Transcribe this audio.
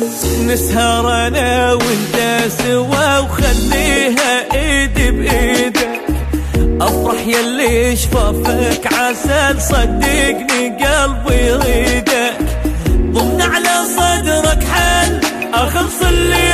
نسهر انا وانت سوا وخليها ايد بايدك، افرح يلي شفافك عسل صدقني قلبي يريدك، ضمن على صدرك حل اخلص اللي